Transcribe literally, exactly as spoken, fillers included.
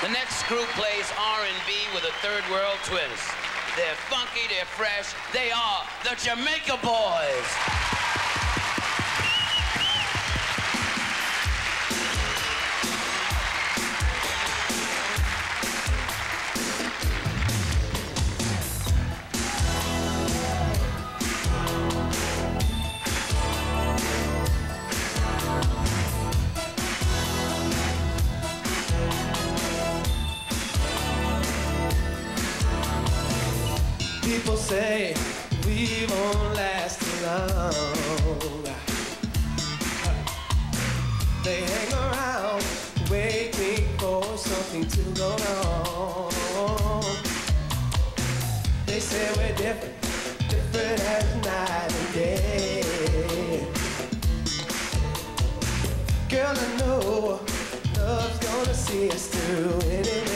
The next group plays R and B with a third world twist. They're funky, they're fresh, they are the Jamaica Boys. People say we won't last long. They hang around waiting for something to go wrong. They say we're different, different as night and day. Girl, I know love's gonna see us through anyway.